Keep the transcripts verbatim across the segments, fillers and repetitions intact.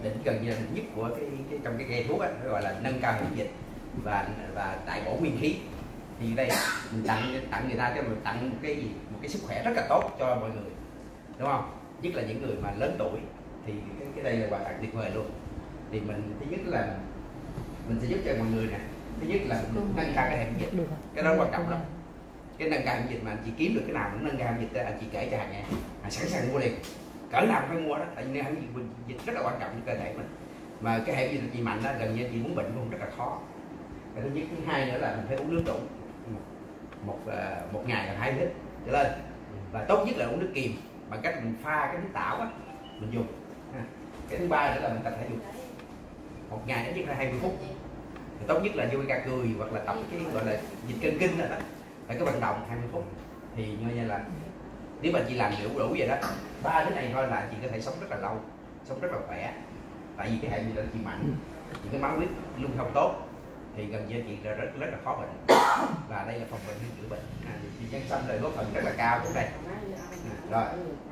đỉnh gần như là đỉnh nhất của cái, cái trong cái cây thuốc á, gọi là nâng cao miễn dịch và và đại bổ nguyên khí. Thì đây mình tặng tặng người ta cho mình tặng một cái gì một cái sức khỏe rất là tốt cho mọi người, đúng không? Nhất là những người mà lớn tuổi thì cái, cái đây là quà tặng tuyệt vời luôn. Thì mình thứ nhất là mình sẽ giúp cho mọi người nè, thứ nhất là mình nâng cao cái hệ miễn dịch, cái đó quan trọng lắm. Cái nâng cao miễn dịch mà anh chị kiếm được cái nào cũng nâng cao miễn dịch, anh chị kể cho hàng nghe, à, sẵn sàng mua liền, cỡ nào cũng phải mua đó, tại vì hệ miễn dịch rất là quan trọng cho cơ thể mình. Mà cái hệ miễn dịch chị mạnh đó, gần như chị muốn bệnh cũng rất là khó. Cái thứ nhất, thứ hai nữa là mình phải uống nước đủ, một một ngày là hai lít trở lên, và tốt nhất là uống nước kiềm bằng cách mình pha cái nước tảo á mình dùng. Cái thứ ba nữa là mình tập thể dục một ngày ít nhất là hai mươi phút, tốt nhất là yoga cười hoặc là tập cái gọi là dịch cân kinh rồi đó, phải có vận động hai mươi phút. Thì như là nếu mà chị làm đủ đủ vậy đó, ba cái này thôi là chị có thể sống rất là lâu, sống rất là khỏe. Tại vì cái hệ miễn dịch chị mạnh, chị cái máu huyết lưu thông tốt thì gần như chị rất rất là khó bệnh. Và đây là phòng bệnh hay chữa bệnh, à, thì nhân sâm lời góp phần rất là cao trong đây. À, rồi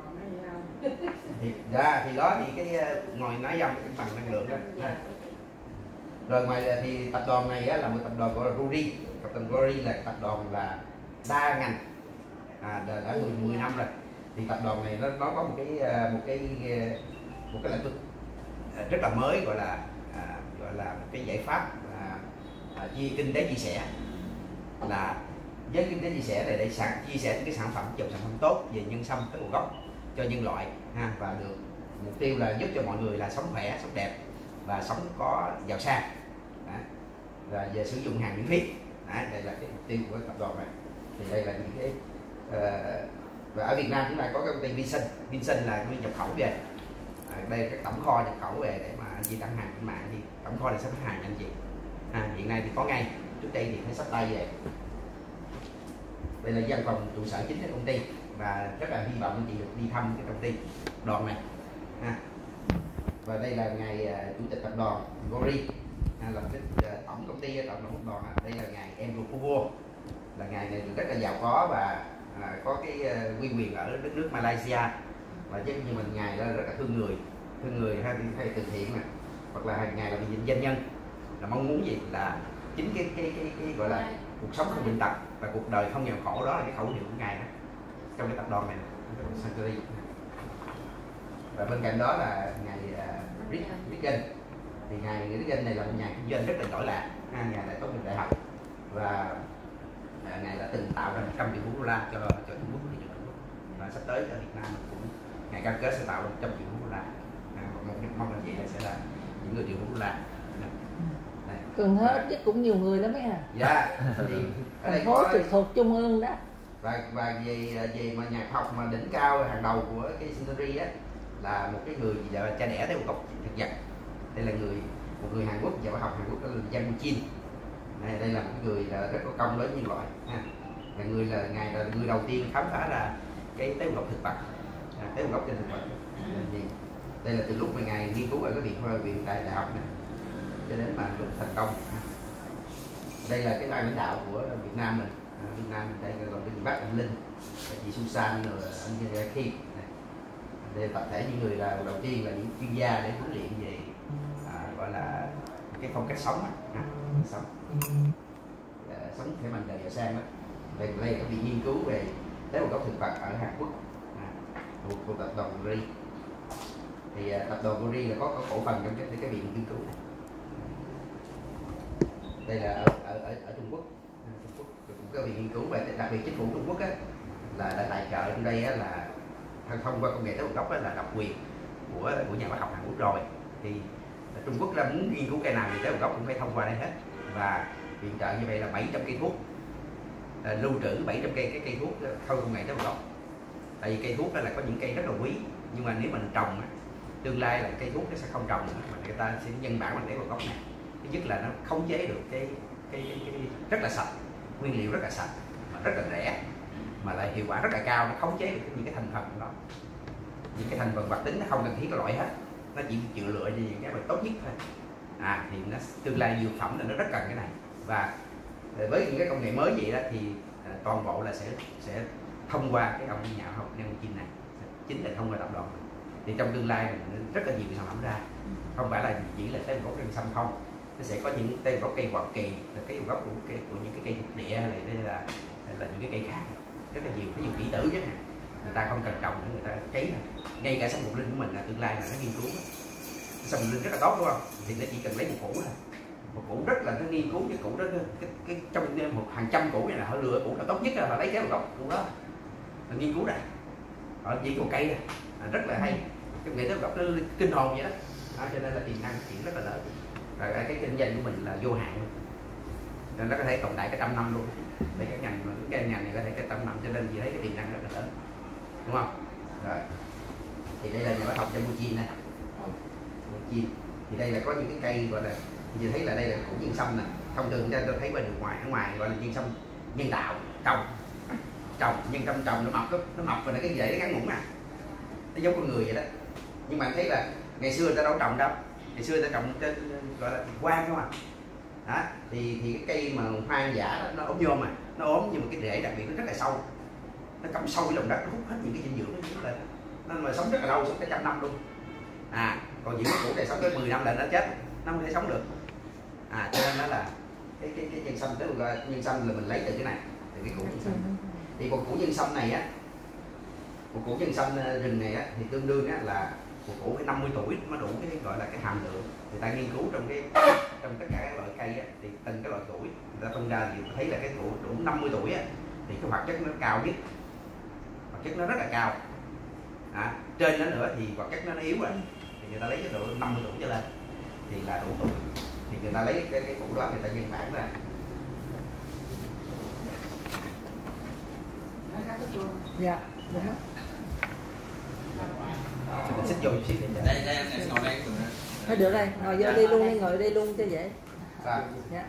thì ra thì đó thì cái ngồi nói dòng cái bằng năng lượng đó. À. Rồi ngoài thì tập đoàn này á, là một tập đoàn gọi là Rory. Tập đoàn Rory là tập đoàn là đa ngành, à, đã mười năm rồi. Thì tập đoàn này nó, nó có một cái một cái một cái lĩnh vực rất là mới, gọi là à, gọi là một cái giải pháp à, à, chia kinh tế chia sẻ, là với kinh tế chia sẻ này để sản chia sẻ những cái sản phẩm dòng sản phẩm tốt về nhân sâm tới nguồn gốc cho nhân loại ha, và được mục tiêu là giúp cho mọi người là sống khỏe, sống đẹp và sống có giàu sang. Đó. Và về sử dụng hàng miễn phí. Đó, đây là cái mục tiêu của tập đoàn này. Thì đây là những cái uh, và ở Việt Nam chúng ta có cái công ty Vinsun. Vinsun là công ty nhập khẩu về. À, đây là cái tổng kho nhập khẩu về để mà anh chị đặt hàng trên mạng thì tổng kho này sẽ phát hàng cho anh chị. À, hiện nay thì có ngay, trước đây thì phải sắp tay về. Đây là văn phòng trụ sở chính của công ty và rất là hy vọng anh chị được đi thăm cái công ty đoàn này. À. Và đây là ngài uh, chủ tịch tập đoàn Gori, à, là cái uh, tổng công ty tổng tập đoàn. Đây là ngài Andrew Kubo, là ngài này rất là giàu có và uh, có cái uh, uy quyền ở đất nước Malaysia, và giống như mình ngài là rất là thương người, thương người hay, hay từ thiện nè, hoặc là hàng ngày là vì doanh nhân, là mong muốn gì là chính cái cái cái, cái gọi là cuộc sống không bệnh tật và cuộc đời không nghèo khổ, đó là cái khẩu hiệu của ngài đó trong cái tập đoàn này. Và bên cạnh đó là ngài uh, Reagan. Thì ngài Reagan này là một nhà kinh doanh rất là giỏi lạ, ha, ngài lại tốt nghiệp đại học và uh, ngài đã từng tạo ra một trăm triệu đô la cho cho Trung Quốc, thị trường Trung Quốc, và sắp tới ở Việt Nam cũng ngài cam kết sẽ tạo ra một trăm triệu đô la. À, một mong là vậy là sẽ là những người triệu đô la. Cần hết chứ cũng nhiều người lắm ấy à. Dạ. Thì ở đây có trực thuộc trung ương đó. Và và về về mà nhà khoa học mà đỉnh cao hàng đầu của cái Century á, là một cái người gì là cha đẻ theo tộc thực vật. Đây là người một người Hàn Quốc, nhà khoa học Hàn Quốc, là Yang Chin. Này, đây là một người là rất có công lớn nhân loại. Ha. Là người là ngài là người đầu tiên khám phá ra cái tế bào gốc thực vật, à, tế bào gốc trên thực vật. Thì đây là từ lúc mà ngài nghiên cứu ở cái viện khoa viện tại đại học này cho đến mà lúc thành công. Đây là cái ban lãnh đạo của Việt Nam mình. À, Việt Nam mình đây là còn cái bác Anh Linh, chị Susan, rồi anh Kim. Đây là tập thể những người là đầu tiên là những chuyên gia để huấn luyện về à, gọi là cái phong cách sống, à, sống à, sống theo mình đời giàu sang đó. Đây đây là bị nghiên cứu về tế bào gốc thực vật ở Hàn Quốc, à, thuộc, thuộc tập đoàn Gori. Thì à, tập đoàn Gori là có, có cổ phần trong cái cái viện nghiên cứu này. Đây là ở ở ở, ở Trung Quốc, à, Trung Quốc cũng có viện nghiên cứu, và đặc biệt chính phủ Trung Quốc á, là đã tài trợ trong đây á, là thông qua công nghệ tế bào gốc là độc quyền của của nhà khoa học Hàn Quốc rồi. Thì Trung Quốc là muốn nghiên cứu cây nào thì tế bào gốc cũng phải thông qua đây hết, và viện trợ như vậy là bảy trăm cây thuốc, là lưu trữ bảy trăm cây cái cây thuốc theo công nghệ tế bào gốc. Tại vì cây thuốc đó là có những cây rất là quý, nhưng mà nếu mình trồng tương lai là cây thuốc nó sẽ không trồng nữa, mà người ta sẽ nhân bản bằng tế bào gốc này. Thứ nhất là nó khống chế được cái cái, cái, cái rất là sạch, nguyên liệu rất là sạch mà rất là rẻ, mà lại hiệu quả rất là cao, nó khống chế được những cái thành phần của nó, những cái thành phần hoạt tính nó không cần thiết cái loại hết, nó chỉ chịu lựa cho những cái mà tốt nhất thôi. À thì nó tương lai dược phẩm là nó rất cần cái này, và với những cái công nghệ mới vậy đó thì à, toàn bộ là sẽ sẽ thông qua cái ông nhà khoa học Neo Chin này, chính là thông qua tập đoàn. Thì trong tương lai rất là nhiều sản phẩm ra không phải là chỉ là tới gốc nhân sâm không, nó sẽ có những cây gốc cây hoàng kỳ, là cái gốc của, cây, của những cái cây thuộc địa này, đây là hay là những cái cây khác rất là nhiều, ví dụ kỷ tử chứ nè, người ta không cần trồng nữa, người ta cấy nè, ngay cả sâm ngọc linh của mình là tương lai là nó nghiên cứu, sâm ngọc linh rất là tốt đúng không, thì nó chỉ cần lấy một củ thôi, một củ rất là nó nghiên cứu cái củ đó, cái, cái trong một hàng trăm củ này là họ lựa củ là tốt nhất là họ lấy cái một gốc củ đó, là nghiên cứu này, họ chỉ một cây này, rất là hay, cái nghệ thuật gốc nó kinh hồn vậy đó, đó cho nên là tiềm năng chuyện rất là lớn, và cái kinh doanh của mình là vô hạn luôn, nên nó có thể tồn tại cả trăm năm luôn, để cái ngành cái ngành này có thể cái trăm năm, cho nên chị thấy cái tiềm năng rất là lớn, đúng không? Rồi thì đây là nhà bác học cho mua chiên này, mua chiên thì đây là có những cái cây gọi là chị thấy là đây là củ nhân sâm nè, thông thường ra tôi thấy bên ngoài ở ngoài gọi là nhân sâm nhân tạo trồng trồng nhân sâm trồng nó mọc đó, nó mọc và nó cái rễ nó ngắn ngủn nè, nó giống con người vậy đó, nhưng mà thấy là ngày xưa người ta đâu trồng đâu, ngày xưa người ta trồng trên gọi là quan không à, đó thì thì cái cây mà hoang dã đó, nó ốm nhôm mà nó ốm, nhưng mà cái rễ đặc biệt nó rất là sâu, nó cắm sâu cái lòng đất, nó hút hết những cái dinh dưỡng nó xuống lên, nên mà sống rất là lâu, sống cả trăm năm luôn, à còn những cái củ này sống tới mười năm là nó chết, nó không thể sống được, à cho nên nó là cái cái cái nhân sâm, tức là nhân sâm là mình lấy từ cái này, từ cái củ nhân sâm, thì một củ nhân sâm này á, một củ nhân sâm rừng này á, thì tương đương á là một củ phải năm mươi tuổi mới đủ cái gọi là cái hàm lượng, người ta nghiên cứu trong cái trong tất cả các loại cây á, thì từng cái loại tuổi người ta phân ra thì thấy là cái củ đủ năm mươi tuổi á, thì cái hoạt chất nó cao nhất, hoạt chất nó rất là cao, à, trên đó nữa thì hoạt chất nó yếu rồi, thì người ta lấy cái độ năm mươi tuổi trở lên thì là đủ tuổi, thì người ta lấy cái, cái củ đó người ta nhân bản ra. Dạ đúng đó. Mình xích vô chút xíu để đây đây em ngồi đây Thôi được rồi, ngồi vô đây luôn đi, ngồi đây luôn cho dễ. sao? Dạ.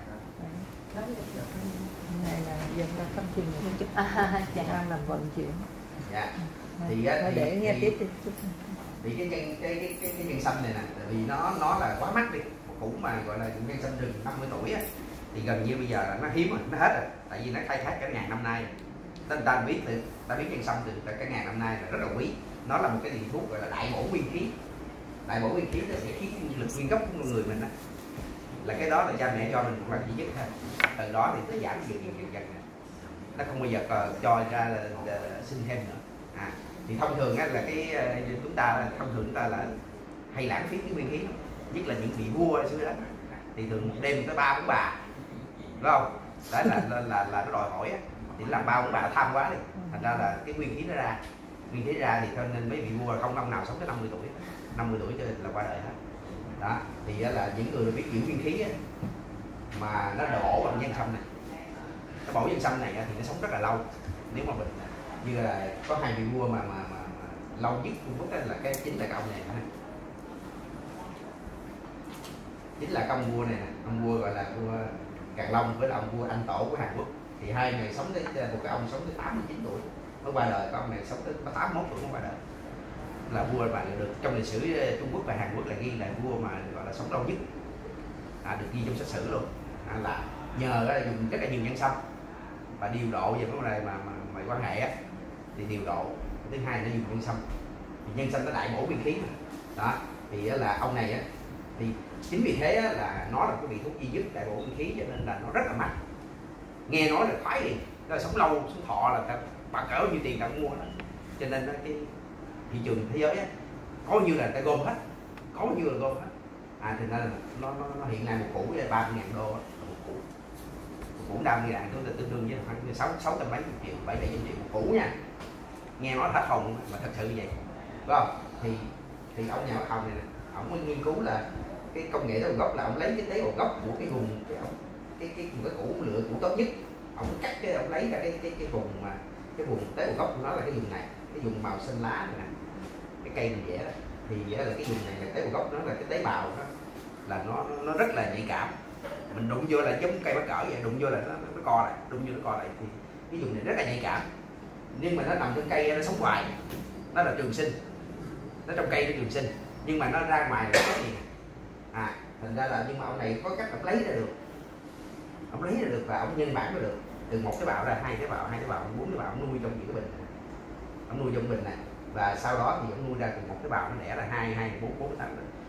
Này là dân ta không chuyên nghiệp chút, à, đang làm vận chuyển. Dạ. Thì á, Thôi thì, để nghe thì, tiếp đi. thì cái nhân cái cái cái, cái nhân sâm này nè, tại vì nó nó là quá mắc đi, một củ mà gọi là nhân sâm rừng năm mươi tuổi á, thì gần như bây giờ là nó hiếm rồi, nó hết rồi, tại vì nó khai thác cả ngàn năm nay, người ta biết từ ta biết nhân sâm từ cả ngàn năm nay là rất là quý, nó là một cái liều thuốc gọi là đại bổ nguyên khí, đại bổ nguyên khí nó sẽ khiến lực nguyên gốc của người mình á, là cái đó là cha mẹ cho mình một lần duy nhất thôi, từ đó thì nó giảm dần dần dần dần, nó không bao giờ cho ra là, là sinh thêm nữa, à thì thông thường á là cái chúng ta thông thường chúng ta là hay lãng phí cái nguyên khí, nhất là những vị vua xưa đó, thì thường một đêm tới ba bốn bà, đúng không? Đó là là là, là nó đòi hỏi á, thì làm ba bốn bà tham quá đi, thành ra là cái nguyên khí nó ra, nguyên khí ra thì cho nên mấy vị vua không ông nào sống tới năm mươi tuổi, năm mươi tuổi cho nên là qua đời hết. Đó thì là những người biết giữ nguyên khí á, mà nó đổ bằng nhân sâm này, cái bổ nhân sâm này thì nó sống rất là lâu. Nếu mà mình như là có hai vị vua mà mà, mà, mà lâu nhất Trung Quốc là cái chính là cái ông này nè, chính là cái ông vua này nè, ông vua gọi là vua Càn Long với là ông vua Anh Tổ của Hàn Quốc, thì hai người sống tới một cái ông sống tới tám mươi chín tuổi mới qua đời, cái ông này sống tới tám mươi mốt tuổi mới qua đời, là vua mà được trong lịch sử Trung Quốc và Hàn Quốc là ghi là vua mà gọi là sống lâu nhất, à, được ghi trong sách sử luôn, à, là nhờ là dùng rất là nhiều nhân sâm và điều độ về vấn đề mà mà, mà quan hệ á, thì điều độ. Thứ hai là dùng nhân sâm, thì nhân sâm nó đại bổ nguyên khí mà. Đó thì là ông này á, thì chính vì thế á, là nó là cái vị thuốc duy nhất đại bổ nguyên khí, cho nên là nó rất là mắc, nghe nói là khoái liền, nó là sống lâu sống thọ là ta bà cỡ nhiêu tiền ta cũng mua đó, cho nên đó, cái thị trường thế giới á, có như là ta gom hết, có như là gom hết, à thì nên là nó, nó, nó hiện nay một củ với ba mươi ngàn đô đó, một củ một củ ba mươi ngàn tương tương đương với khoảng sáu sáu trăm mấy triệu, bảy bảy trăm triệu một củ nha, nghe nói hết hồn mà thật sự vậy, đúng không? Thì thì ông nhà bác học này nè, ông mới nghiên cứu là cái công nghệ tế bào gốc, là ông lấy cái tế bào gốc của cái vùng cái ông cái cái cái củ lựa củ tốt nhất, ông cắt cái ông lấy ra cái cái cái vùng mà cái vùng tế bào gốc của nó là cái vùng này, cái vùng màu xanh lá này nè, cái cây mình vẽ đó, thì vẽ là cái vùng này là tế bào gốc, nó là cái tế bào đó, là nó nó rất là nhạy cảm, mình đụng vô là giống cây bắt cỡ vậy, đụng vô là nó, nó co lại, đụng vô nó co lại, thì cái vùng này rất là nhạy cảm, nhưng mà nó nằm trong cây nó sống hoài, nó là trường sinh, nó trong cây nó trường sinh, nhưng mà nó ra ngoài là có gì, à thành ra là nhưng mà ông này có cách ông lấy ra được, ông lấy ra được và ông nhân bản ra được, từ một cái bào ra hai cái bào, hai cái bào, bốn cái bào, ông nuôi trong những cái bình này, ông nuôi trong bình này, và sau đó thì ông nuôi ra từ một cái bào nó đẻ là hai hai bốn bốn tám,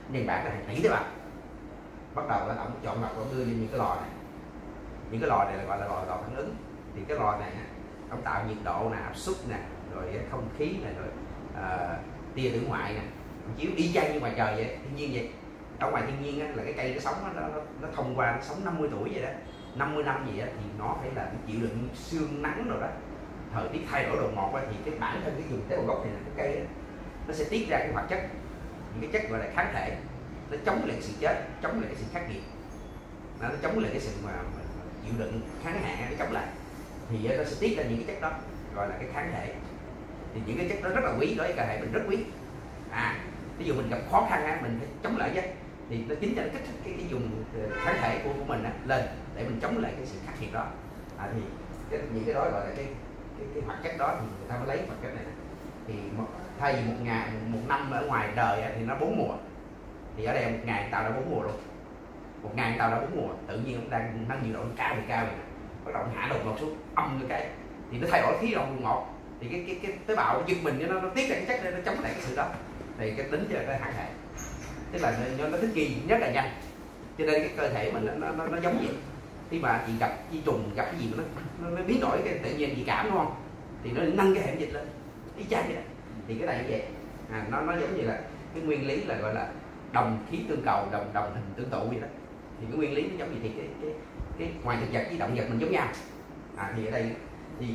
nhân bản là hàng tỷ tế bào. Bắt đầu là ông chọn lọc, ông đưa lên những cái lò này, những cái lò này là gọi là lò lò phản ứng. Thì cái lò này ông tạo nhiệt độ nè, áp suất nè, rồi không khí nè, rồi uh, tia tử ngoại nè, chiếu y chang như ngoài trời vậy, thiên nhiên vậy. Ở ngoài thiên nhiên á, là cái cây nó sống nó, nó, nó thông qua, nó sống năm mươi tuổi vậy đó, năm mươi năm gì đó, thì nó phải là chịu đựng sương nắng rồi đó, thời tiết thay đổi đột ngột á, thì cái bản thân cái vùng tế bào gốc này là cái cây đó, nó sẽ tiết ra cái hoạt chất, những cái chất gọi là kháng thể, nó chống lại sự chết, chống lại cái sự khắc nghiệt, nó chống lại cái sự mà, mà, mà chịu đựng kháng hạn, nó chống lại, thì nó sẽ tiết ra những cái chất đó gọi là cái kháng thể. Thì những cái chất đó rất là quý, đối với cơ thể mình rất quý. À, ví dụ mình gặp khó khăn á, mình phải chống lại chứ, thì nó chính là nó kích thích cái, cái dùng kháng thể của, của mình á, lên để mình chống lại cái sự khắc nghiệt đó. À, thì cái, những cái đó gọi là cái cái, cái hoạt chất đó thì người ta mới lấy hoạt chất này. Thì một, thay vì một ngày một, một năm ở ngoài đời á, thì nó bốn mùa, thì ở đây một ngày tạo ra bốn mùa luôn, một ngày tạo ra bốn mùa. Tự nhiên nó đang nâng nhiệt độ cao thì cao, bắt đầu hạ đột ngột xuống âm cái cái thì nó thay đổi khí đột ngột, thì cái cái cái tế bào nó giật mình, nó nó tiết ra cái chất này, nó chống lại cái sự đó, thì cái tính cho cái kháng thể, tức là nó, nó thích nghi rất là nhanh. Cho nên cái cơ thể mình nó nó, nó giống vậy. Khi mà chị gặp vi trùng, gặp cái gì mà nó, nó, nó biến đổi cái tự nhiên dị cảm, đúng không, thì nó nâng cái hệ miễn dịch lên y chang vậy đó. Thì cái này như vậy, à, nó nó giống như là cái nguyên lý là gọi là đồng khí tương cầu, đồng đồng hình tương tự vậy đó. Thì cái nguyên lý nó giống như thì cái cái cái ngoài thực vật với động vật mình giống nhau. À, thì ở đây thì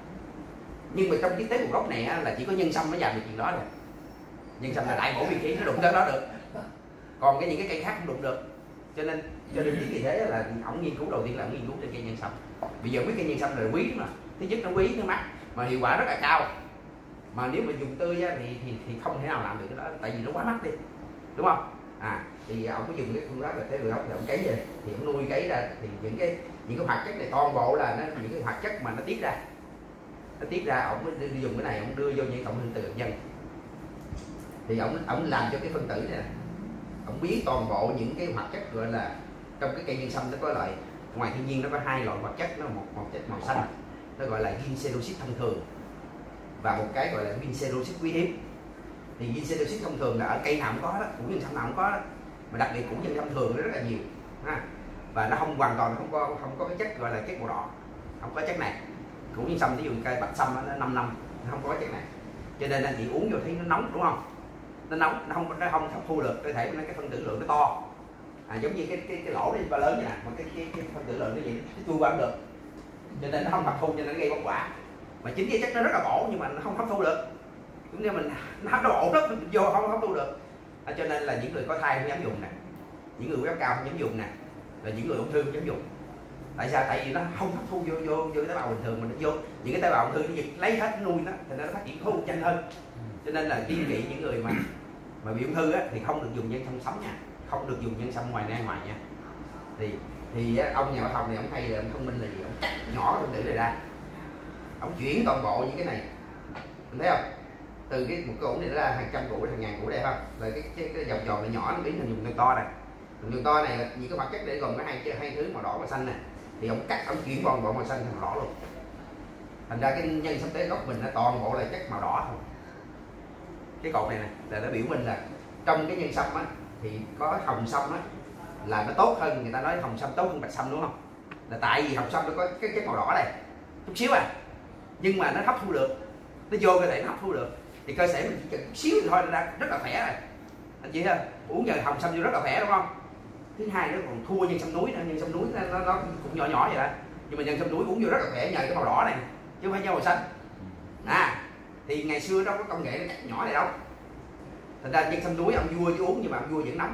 nhưng mà trong cái tế bào gốc này á, là chỉ có nhân sâm mới làm được chuyện đó rồi. Nhân sâm là đại bổ nguyên khí, nó đụng tới đó được, còn cái những cái cây khác không đụng được. Cho nên cho nên vì thế là ổng nghiên cứu đầu tiên là nghiên cứu trên cây nhân sâm. Bây giờ biết cây nhân sâm là quý mà, thứ nhất nó quý, nó mắc, mà hiệu quả rất là cao. Mà nếu mà dùng tươi á, thì, thì thì không thể nào làm được cái đó, tại vì nó quá mắc đi, đúng không? À, thì ông có dùng cái phương pháp là tế bào gốc thì ông cấy về, thì ông nuôi cấy ra, thì những cái những cái hoạt chất này toàn bộ là nó những cái hoạt chất mà nó tiết ra, nó tiết ra ông mới đưa, dùng cái này ông đưa vô những cộng hưởng từ hạt nhân. Thì ông ông làm cho cái phân tử này, ông biến toàn bộ những cái hoạt chất gọi là trong cái cây nhân sâm nó có loại, ngoài thiên nhiên nó có hai loại hoạt chất, nó một một chất màu xanh, nó gọi là ginseroxid thông thường, và một cái gọi là ginseroxid quý hiếm. Thì ginseroxid thông thường là ở cây nào cũng có đó, củ nhân sâm nào cũng có đó, mà đặc biệt củ nhân sâm thường nó rất là nhiều ha. Và nó không hoàn toàn không có không có cái chất gọi là chất màu đỏ, không có chất này. Củ nhân sâm ví dụ cây bạch sâm nó năm năm nó không có chất này, cho nên anh chị uống vô thấy nó nóng, đúng không? Nó nóng, nó không nó không hấp thu được, cơ thể nó cái phân tử lượng nó to, à, giống như cái cái cái lỗ đi ba lớn vậy nè, mà cái cái, cái phân tử lượng nó vậy nó chui qua không được, cho nên nó không hấp thu, cho nên nó gây bốc quả. Mà chính cái chất nó rất là bổ nhưng mà nó không hấp thu được, cũng như mình nó bổ rất vô không hấp thu được, à, cho nên là những người có thai không dám dùng nè, những người huyết áp cao không dám dùng nè, là những người ung thư không dám dùng. Tại sao? Tại vì nó không hấp thu vô vô vô cái tế bào bình thường, mình vô những cái tế bào ung thư nó giật lấy hết nuôi nó, thì nó phát triển khôn nhanh hơn. Cho nên là kiên kỵ những người mà mà bị ung thư á, thì không được dùng nhân sâm sống nha, không được dùng nhân sâm ngoài ra ngoài nha. Thì thì á, ông nhà khoa học này ông hay là ông thông minh là gì, ông cắt nhỏ phân tử này ra, ông chuyển toàn bộ những cái này, mình thấy không, từ cái một cái ổ này nó ra hàng trăm củ, hàng ngàn củ đây không, rồi cái cái, cái vòng tròn này nhỏ nó biến thành dùng con to này, dùng to này là những cái hoạt chất để gồm có hai hai thứ màu đỏ và xanh này, thì ông cắt, ông chuyển toàn bộ màu xanh thành màu đỏ luôn, thành ra cái nhân sâm tế gốc mình nó toàn bộ là chất màu đỏ thôi. Cái cột này này là nó biểu minh là trong cái nhân sâm á thì có hồng sâm á là nó tốt hơn, người ta nói hồng sâm tốt hơn bạch sâm, đúng không? Là tại vì hồng sâm nó có cái chất màu đỏ này chút xíu à, nhưng mà nó hấp thu được, nó vô cơ thể nó hấp thu được, thì cơ thể mình chỉ cần chút xíu thì thôi nó rất là khỏe rồi, anh chị ha. Uống giờ hồng sâm vô rất là khỏe, đúng không? Thứ hai nó còn thua nhân sâm núi nữa, nhân sâm núi nó, nó cũng nhỏ nhỏ vậy đó, nhưng mà nhân sâm núi uống vô rất là khỏe nhờ cái màu đỏ này chứ không phải do màu xanh. À, thì ngày xưa đâu có công nghệ nó cắt nhỏ này đâu, thành ra nhân sâm núi ông vua chứ uống nhưng mà ông vua vẫn nóng.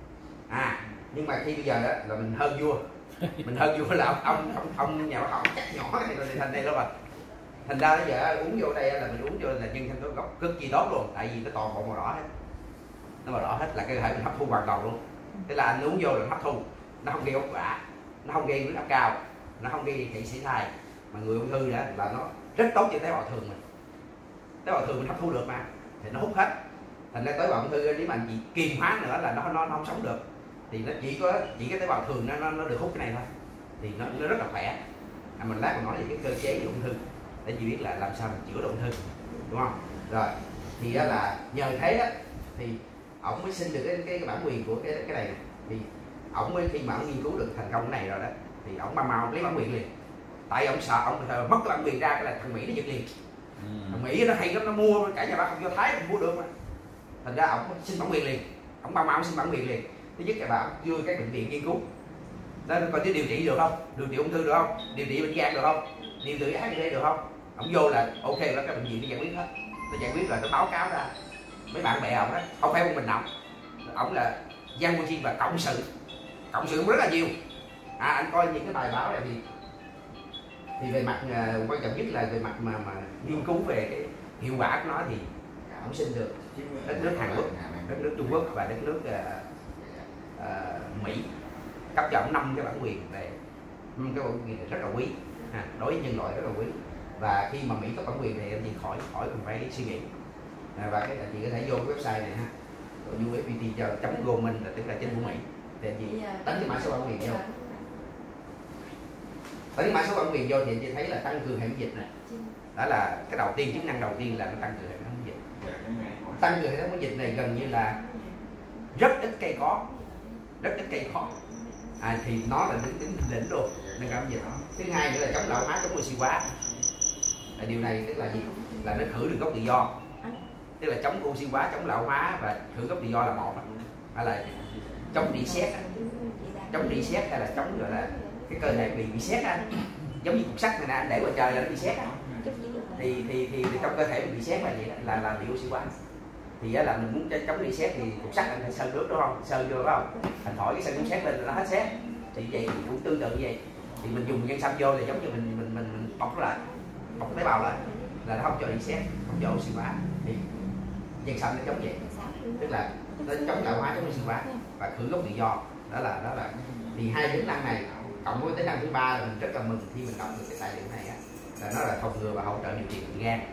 À, nhưng mà khi bây giờ đó là mình hơn vua, mình hơn vua là ông ông ông, ông nhà khoa học cắt nhỏ này rồi thành đây luôn rồi. Thành ra bây giờ uống vô đây là mình uống vô là nhân sâm núi gốc cực kỳ tốt luôn, tại vì nó toàn bộ màu đỏ hết, nó màu đỏ hết là cái cơ thể mình hấp thu hoàn toàn luôn. Thế là anh uống vô là hấp thu, nó không gây bốc quả, nó không gây huyết áp cao, nó không gây hệ sĩ thai, mà người ung thư đó là nó rất tốt cho tế bào thường mình, tế bào thường mình hấp thu được mà, thì nó hút hết. Thành ra tế bào ung thư nếu mà anh chị kiềm hóa nữa là nó, nó nó không sống được, thì nó chỉ có chỉ cái tế bào thường nó nó, nó được hút cái này thôi, thì nó, nó rất là khỏe. À, mình lát mình nói về cái cơ chế ung thư để chị biết là làm sao mình chữa được ung thư, đúng không? Rồi thì đó là nhờ thế đó, thì ổng mới xin được cái cái bản quyền của cái cái này, này. Thì ổng mới khi mà ổng nghiên cứu được thành công cái này rồi đó thì ổng mau mau lấy bản quyền liền, tại ổng sợ ổng mất cái bản quyền ra cái là thằng Mỹ nó giật liền. ừ. Thằng Mỹ nó hay lắm, nó mua cả nhà bác học Do Thái mua được mà, thành ra ổng xin bản quyền liền, ổng mau mau xin bản quyền liền. Thứ nhất là bảo đưa cái bệnh viện nghiên cứu nó coi chứ điều trị được không, điều trị ung thư được không, điều trị bệnh gan được không, điều trị hát i vê được không. Ổng vô là ok, là cái bệnh viện nó giải quyết hết, nó giải quyết là nó báo cáo ra mấy bạn bè ổng đó, không phải một mình ổng, ổng là Giang Vô Chi và cộng sự cộng sự cũng rất là nhiều. À, anh coi những cái bài báo này thì thì về mặt uh, quan trọng nhất là về mặt mà mà nghiên cứu về cái hiệu quả của nó thì ổng xin được đất nước Hàn Quốc, đất nước Trung Quốc và đất nước uh, uh, Mỹ cấp cho ổng năm cái bản quyền về năm cái bản quyền rất là quý, à, đối với nhân loại rất là quý. Và khi mà Mỹ có bản quyền thì anh chị khỏi khỏi cần phải suy nghĩ. À, và cái anh chị có thể vô cái website này ha, u ép pê tê chấm government là tức là chính của Mỹ, thì anh chị đánh cái mã số bản quyền vô, đánh cái mã số bản quyền vô thì anh chị thấy là tăng cường hệ miễn dịch này, đó là cái đầu tiên, chức năng đầu tiên là nó tăng cường hệ miễn dịch. Tăng cường hệ miễn dịch này gần như là rất ít cây có, rất ít cây khó, à, thì nó là đứng tính đỉnh luôn nâng cao miễn dịch. Thứ hai nữa là chống lão hóa, chống oxy hóa. À, điều này tức là gì? Là nó khử được gốc tự do, tức là chống oxy hóa, chống lão hóa và khử gốc tự do là một, hay là chống rỉ sét, chống rỉ sét hay là chống gọi là cái cơ thể bị bị sét á, giống như cục sắt này nè, để ngoài trời là nó bị sét á, thì, thì thì thì trong cơ thể bị sét là gì? Là là bị oxy hóa. Thì á, là mình muốn chống rỉ sét thì cục sắt anh phải sơn nước đúng không? Sơn vô phải không? Anh thổi cái sơn cục sét lên là nó hết sét. Thì vậy thì cũng tương tự như vậy. Thì mình dùng nhân sâm vô thì giống như mình mình mình, mình bọc nó lại, bọc tế bào lại là nó không cho rỉ sét, không cho oxy hóa. Thì nhân sâm nó chống vậy, tức là nó chống lão hóa, chống oxy hóa và khử gốc tự do. Đó là đó là thì hai tính năng này cộng với tính năng thứ ba là mình rất là mừng khi mình đọc được cái tài liệu này á, là nó là phòng ngừa và hỗ trợ điều trị bệnh gan.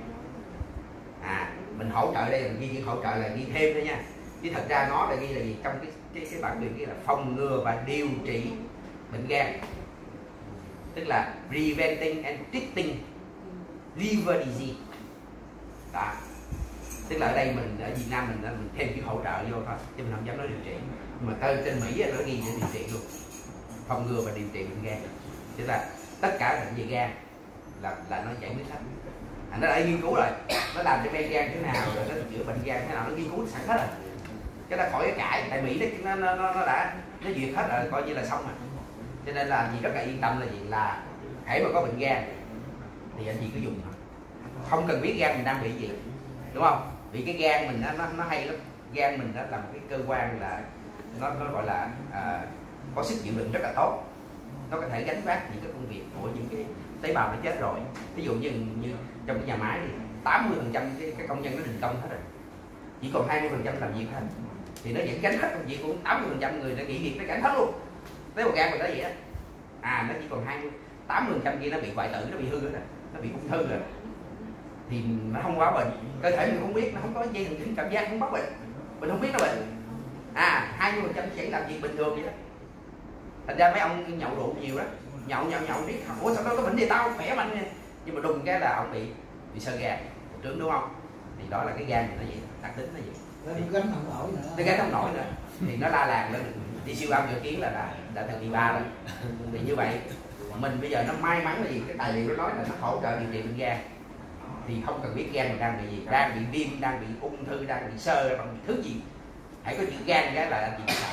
À, mình hỗ trợ đây mình ghi những hỗ trợ là ghi thêm thôi nha, chứ thật ra nó là ghi là gì trong cái cái cái bản quyền ghi là phòng ngừa và điều trị bệnh gan, tức là preventing and treating liver disease. Đó, tức là ở đây mình ở Việt Nam mình mình thêm cái hỗ trợ vô thôi, chứ mình không dám nói điều trị. Nhưng mà tới trên Mỹ nó ghi để điều trị luôn, phòng ngừa và điều trị bệnh gan, tức là tất cả bệnh về gan là là nó giải quyết hết. À, nó đã nghiên cứu rồi, nó làm cho men gan thế nào, rồi nó chữa bệnh gan thế nào, nó nghiên cứu sẵn hết rồi, cái ta khỏi cái cãi. Tại Mỹ nó nó nó nó đã nó duyệt hết rồi, coi như là xong rồi. Cho nên là gì rất là yên tâm là gì là hãy mà có bệnh gan thì anh chị cứ dùng thôi, không cần biết gan mình đang bị gì, đúng không? Vì cái gan mình nó nó, nó hay lắm, gan mình nó là một cái cơ quan là nó nó gọi là à, có sức chịu đựng rất là tốt, nó có thể gánh vác những cái công việc của những cái tế bào nó chết rồi. Ví dụ như như trong cái nhà máy thì tám mươi phần trăm cái, cái công nhân nó đình công hết rồi, chỉ còn hai mươi phần trăm làm việc thôi, thì nó vẫn gánh hết công việc của tám mươi phần trăm người đã nghỉ việc, nó gánh hết luôn. Tế bào gan mình đó vậy đó, à nó chỉ còn hai mươi, tám mươi phần trăm kia nó bị hoại tử, nó bị hư rồi, nó bị ung thư rồi, thì nó không có bệnh, cơ thể mình không biết, nó không có dây thần kinh cảm giác, không có bệnh, mình không biết nó bệnh. À hai mươi phần trăm chỉ làm việc bình thường vậy đó. Thành ra mấy ông nhậu rượu nhiều đó, nhậu nhậu nhậu biết ủa sao có bệnh gì tao khỏe mạnh nha, nhưng mà đùng cái là ông bị bị sơ gan trứng, đúng không? Thì đó là cái gan nó vậy, đặc tính nó vậy, nó gánh không nổi nữa, nó gánh không nổi nữa thì nó la làng lên, đi siêu âm dự kiến là đã đã thời kỳ ba rồi. Thì như vậy mình bây giờ nó may mắn là gì, cái tài liệu nó nói là nó hỗ trợ điều trị bệnh gan, thì không cần biết gan mình đang bị gì, đang bị viêm, đang bị ung thư, đang bị sơ, bằng thứ gì, hãy có chữ gan cái là anh chị xài.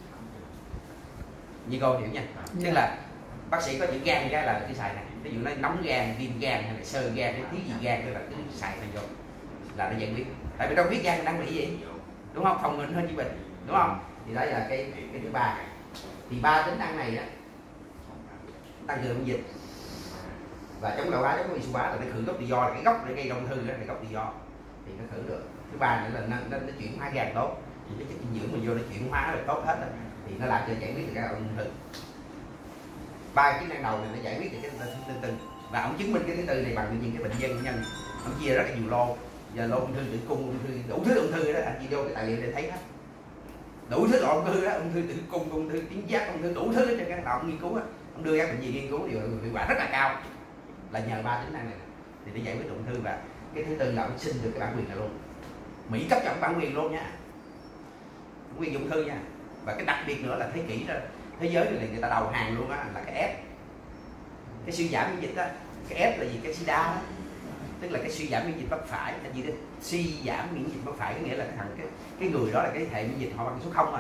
Như cô hiểu nha, tức là bác sĩ có chữ gan cái là cái xài này, ví dụ nó nóng gan, viêm gan hay là sơ gan, cái thứ gì gan cái là cứ xài này vô là nó giải quyết. Tại vì đâu biết gan đang bị gì, đúng không? Phòng ngừa hơn chữa bệnh, đúng không? Thì đó là cái cái thứ ba. Thì ba tính năng này đó, tăng cường miễn dịch và chống lão hóa, chống oxy hóa là nó khử gốc tự do, là cái gốc để gây ung thư đó là gốc tự do, thì nó khử được. Thứ ba nữa là nó, nó, nó chuyển hóa gan tốt, thì cái chất dinh dưỡng mình vô nó chuyển hóa rồi tốt hết rồi, thì nó làm cho giải quyết được cái ung thư. Ba chức năng đầu này nó giải quyết được cái thứ tư, và ông chứng minh cái thứ tư này bằng những cái bệnh nhân nhân ông chia rất là nhiều lô, giờ lô ung thư tử cung, ung thư đủ thứ ung thư đó, anh chị vô cái tài liệu để thấy hết đủ thứ loại ung thư đó, ung thư tử cung, ung thư tuyến giáp, ung thư đủ thứ hết. Cho các ông nghiên cứu á, ông đưa các bệnh viện nghiên cứu điều hiệu quả rất là cao, là nhờ ba tính năng này thì để giải quyết ung thư. Và cái thứ tư là ông xin được cái bản quyền này luôn, Mỹ cấp cho ông bản quyền luôn nha. nguyên ung thư nha. Và cái đặc biệt nữa là thế kỷ đó, thế giới này người ta đầu hàng luôn á, là cái F, cái suy giảm miễn dịch đó. Cái F là gì? Cái sida đó, tức là cái suy giảm miễn dịch mắc phải là gì đó. Suy giảm miễn dịch mắc phải có nghĩa là thằng cái cái người đó là cái hệ miễn dịch họ bằng số không rồi,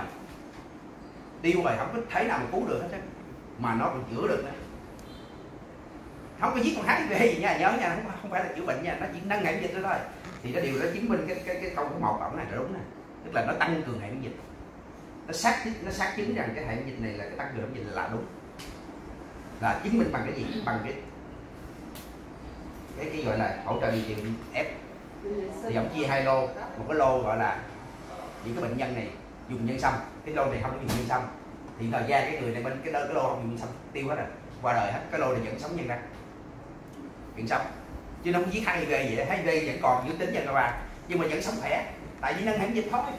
tiêu rồi, không có thể nào mà cứu được hết á, mà nó còn chữa được nữa, không có giết con hát i vê gì nha, nhớ nha, không, không phải là chữa bệnh nha, nó chỉ nâng hệ miễn dịch đó thôi. Thì nó điều đó chứng minh cái cái cái câu của một ổng này là đúng nè, tức là nó tăng cường hệ miễn dịch, nó xác nó xác chứng rằng cái hệ miễn dịch này là cái tăng cường hệ miễn dịch là đúng, là chứng minh bằng cái gì? Bằng cái cái, cái gọi là hỗ trợ điều trị F. Thì ông chia hai lô, một cái lô gọi là những cái bệnh nhân này dùng nhân sâm, cái lô này không có dùng nhân sâm, thì thời gian cái người này bên cái, cái lô không dùng nhân sâm tiêu hết rồi, qua đời hết, cái lô này vẫn sống nhân ra, vẫn sống, chứ nó không giết hát i vê vậy, hát i vê vẫn còn giữ tính nhân các bạn, nhưng mà vẫn sống khỏe, tại vì nâng hệ miễn dịch thôi.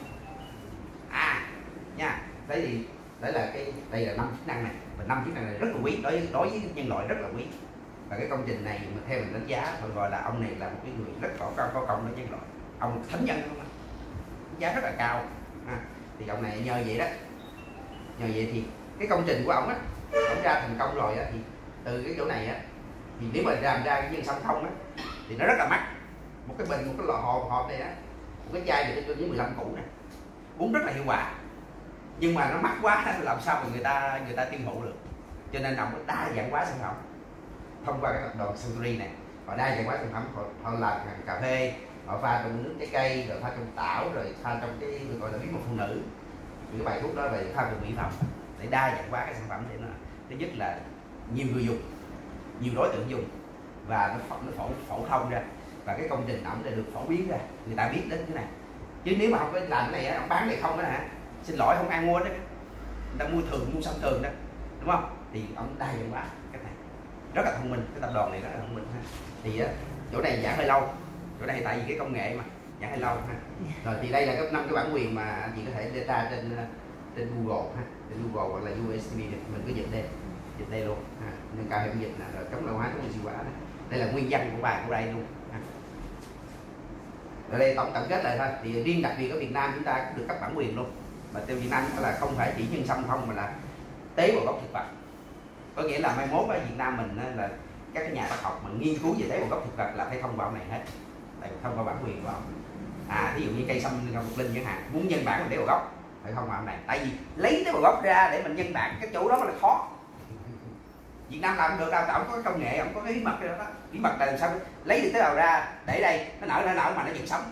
À nha, đấy thì đấy là cái đây là năm chức năng này, và năm chức năng này rất là quý đối đối với nhân loại, rất là quý. Và cái công trình này mà theo mình đánh giá thôi, gọi là ông này là một cái người rất có công có công với nhân loại, ông thánh nhân không, giá rất là cao. À, thì ông này nhờ vậy đó, nhờ vậy thì cái công trình của ông á, ông ra thành công rồi á, thì từ cái chỗ này á, thì nếu mà làm ra cái nhân sâm không á, thì nó rất là mắc. Một cái bình, một cái lọ hộp hộp này á, một cái chai này trên với mười lăm củ này, uống rất là hiệu quả, nhưng mà nó mắc quá, làm sao mà người ta người ta tiêu thụ được. Cho nên ông có đa dạng hóa sản phẩm thông qua cái tập đoàn Suntory này, họ đa dạng hóa sản phẩm, họ, họ làm hàng cà phê, họ pha trong nước trái cây, rồi pha trong tảo, rồi pha trong cái gọi là bí mật phụ nữ, những cái bài thuốc đó về pha cùng mỹ phẩm, để đa dạng hóa cái sản phẩm để nó thứ nhất là nhiều người dùng, nhiều đối tượng dùng, và nó nó phổ phổ thông ra, và cái công trình ổng để được phổ biến ra, người ta biết đến cái này. Chứ nếu mà không có làm cái này, ông bán này không đó hả, xin lỗi không ai mua đó, người ta mua thường, mua sâm thường đó, đúng không? Thì ông đa dạng hóa cái này rất là thông minh, cái tập đoàn này rất là thông minh ha. Thì á, chỗ này giảng hơi lâu, chỗ này tại vì cái công nghệ mà giảng hơi lâu ha. Rồi thì đây là cái năm cái bản quyền mà anh chị có thể data trên trên Google ha, trên Google hoặc là u ét bê mình có dịch đây, dịch đây luôn ha, nâng cao hệ miễn dịch rồi chống lão hóa, chống oxy hóa này. Đây là nguyên văn của bài của đây luôn ha. Ở đây tổng tổng kết lại thôi, thì riêng đặc biệt ở Việt Nam chúng ta được cấp bản quyền luôn, mà tiêu Việt Nam là không phải chỉ nhân sâm không, mà là tế bào gốc thực vật. Có nghĩa là mai mốt ở Việt Nam mình là các cái nhà khoa học mà nghiên cứu về tế bào gốc thực vật là phải thông qua này hết, phải thông qua bản quyền của ông. À, ví dụ như cây sâm ngọc linh chẳng hạn, muốn nhân bản của tế bào gốc phải thông qua này, tại vì lấy tế bào gốc ra để mình nhân bản cái chỗ đó là khó. Việt Nam làm được đâu, ông có công nghệ, ông có cái bí mật đó, đó. Bí mật là làm sao lấy được tế bào ra để đây nó nở nó nở mà nó vẫn sống.